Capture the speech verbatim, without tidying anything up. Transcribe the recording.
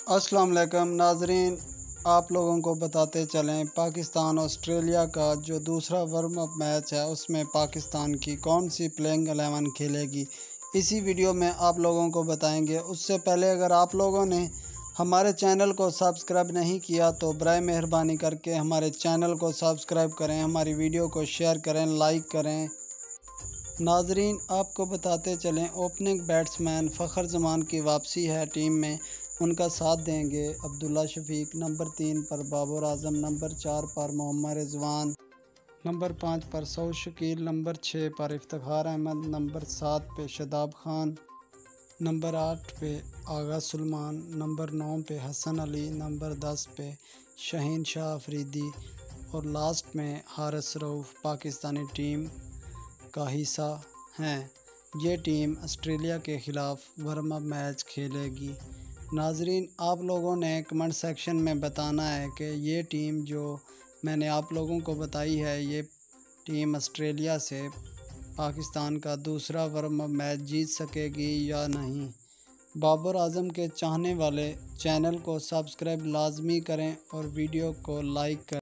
अस्सलाम वालेकुम नाजरीन, आप लोगों को बताते चलें पाकिस्तान ऑस्ट्रेलिया का जो दूसरा वार्म अप मैच है उसमें पाकिस्तान की कौन सी प्लेइंग एलेवन खेलेगी। इसी वीडियो में आप लोगों को बताएंगे। उससे पहले अगर आप लोगों ने हमारे चैनल को सब्सक्राइब नहीं किया तो बराए मेहरबानी करके हमारे चैनल को सब्सक्राइब करें, हमारी वीडियो को शेयर करें, लाइक करें। नाजरीन आपको बताते चलें ओपनिंग बैट्समैन फ़खर जमान की वापसी है टीम में। उनका साथ देंगे अब्दुल्ला शफीक, नंबर तीन पर बाबर आजम, नंबर चार पर मोहम्मद रिजवान, नंबर पाँच पर सऊद शकील, नंबर छः पर इफ्तिखार अहमद, नंबर सात पे शादाब खान, नंबर आठ पे आगा सुलेमान, नंबर नौ पे हसन अली, नंबर दस पे शाहीन शाह अफरीदी और लास्ट में हारिस रऊफ़ पाकिस्तानी टीम का हिस्सा हैं। ये टीम ऑस्ट्रेलिया के ख़िलाफ़ वार्म अप मैच खेलेगी। नाजरीन आप लोगों ने कमेंट सेक्शन में बताना है कि ये टीम जो मैंने आप लोगों को बताई है ये टीम ऑस्ट्रेलिया से पाकिस्तान का दूसरा वार्म अप मैच जीत सकेगी या नहीं। बाबर आजम के चाहने वाले चैनल को सब्सक्राइब लाजमी करें और वीडियो को लाइक करें।